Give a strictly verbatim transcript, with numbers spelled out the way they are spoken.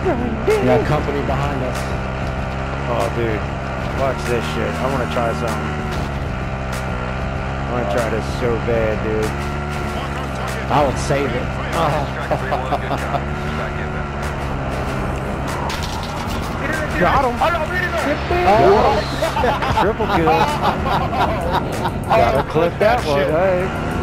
We got company behind us. Oh, dude. Watch this shit. I want to try something. I want to try this so bad, dude. I would save it. Got him. Oh, triple kill. Gotta clip that one. Hey.